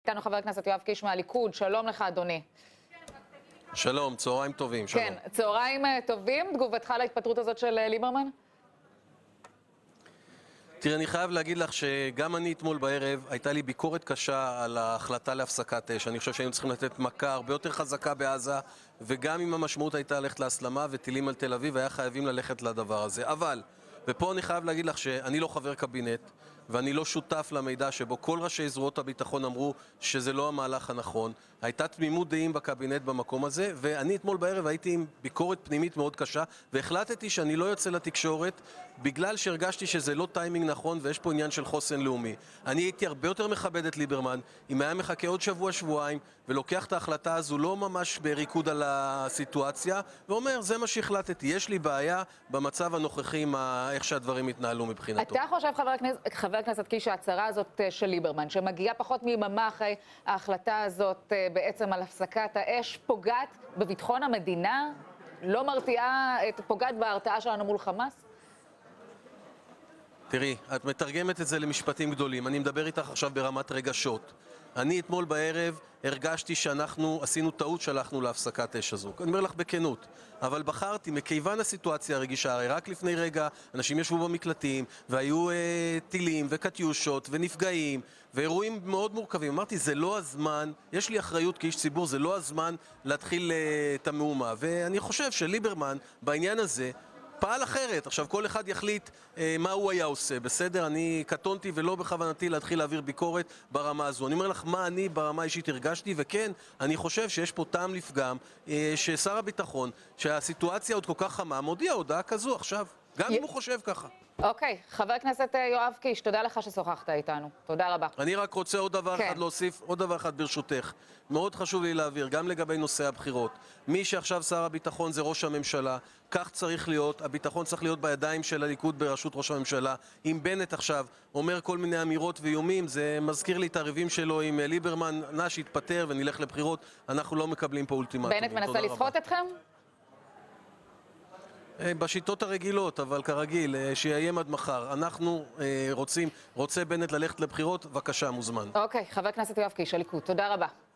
איתנו חבר הכנסת יואב קיש מהליכוד, שלום לך אדוני. שלום, צהריים טובים, שלום. כן, צהריים טובים, תגובתך להתפטרות הזאת של ליברמן? תראה, אני חייב להגיד לך שגם אני אתמול בערב הייתה לי ביקורת קשה על ההחלטה להפסקת אש. אני חושב שהיינו צריכים לתת מכה הרבה יותר חזקה בעזה, וגם אם המשמעות הייתה ללכת להסלמה וטילים על תל אביב, היה חייבים ללכת לדבר הזה. אבל, ופה אני חייב להגיד לך שאני לא חבר קבינט, ואני לא שותף למידע שבו כל ראשי זרועות הביטחון אמרו שזה לא המהלך הנכון. הייתה תמימות דעים בקבינט במקום הזה, ואני אתמול בערב הייתי עם ביקורת פנימית מאוד קשה, והחלטתי שאני לא יוצא לתקשורת, בגלל שהרגשתי שזה לא טיימינג נכון, ויש פה עניין של חוסן לאומי. אני הייתי הרבה יותר מכבד את ליברמן, אם היה מחכה עוד שבוע-שבועיים, ולוקח את ההחלטה הזו לא ממש בריקוד על הסיטואציה, ואומר, זה מה שהחלטתי, יש לי בעיה במצב הנוכחי עם איך שהדברים התנהלו מבחינתו. אתה חושב, חבר הכנסת קיש, שההצהרה הזאת של ליברמן, שמגיעה פחות מיממה אחרי ההחלטה הזאת בעצם על הפסקת האש, פוגעת בביטחון המדינה? לא מרתיעה, פוגעת בהרתעה שלנו מול חמאס? תראי, את מתרגמת את זה למשפטים גדולים. אני מדבר איתך עכשיו ברמת רגשות. אני אתמול בערב הרגשתי שאנחנו עשינו טעות שהלכנו להפסקת אש הזו. אני אומר לך בכנות. אבל בחרתי, מכיוון הסיטואציה הרגישה, הרי רק לפני רגע אנשים ישבו במקלטים, והיו טילים וקטיושות ונפגעים, ואירועים מאוד מורכבים. אמרתי, זה לא הזמן, יש לי אחריות כאיש ציבור, זה לא הזמן להתחיל את המהומה. ואני חושב שליברמן בעניין הזה פעל אחרת. עכשיו כל אחד יחליט מה הוא היה עושה, בסדר? אני קטונתי ולא בכוונתי להתחיל להעביר ביקורת ברמה הזו. אני אומר לך מה אני ברמה אישית הרגשתי, וכן, אני חושב שיש פה טעם לפגם, ששר הביטחון, שהסיטואציה עוד כל כך חמה, מודיע הודעה כזו עכשיו, גם אם הוא חושב ככה. אוקיי, חבר הכנסת יואב קיש, תודה לך ששוחחת איתנו. תודה רבה. אני רק רוצה עוד דבר אחד להוסיף, עוד דבר אחד ברשותך. מאוד חשוב לי להעביר, גם לגבי נושא הבחירות. מי שעכשיו שר הביטחון זה ראש הממשלה, כך צריך להיות, הביטחון צריך להיות בידיים של הליכוד בראשות ראש הממשלה. אם בנט עכשיו אומר כל מיני אמירות ואיומים, זה מזכיר לי את הריבים שלו עם ליברמן, נא שיתפטר ונלך לבחירות, אנחנו לא מקבלים פה אולטימטומים. בנט מנסה לסחוט אתכם? בשיטות הרגילות, אבל כרגיל, שיאיים עד מחר. אנחנו רוצה בנט ללכת לבחירות, בבקשה, מוזמן. אוקיי, חבר הכנסת יואב קיש, הליכוד, תודה רבה.